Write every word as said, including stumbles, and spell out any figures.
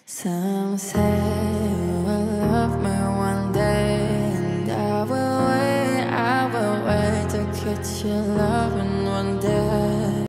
Some say you will love me one day, and I will wait, I will wait to catch you loving one day.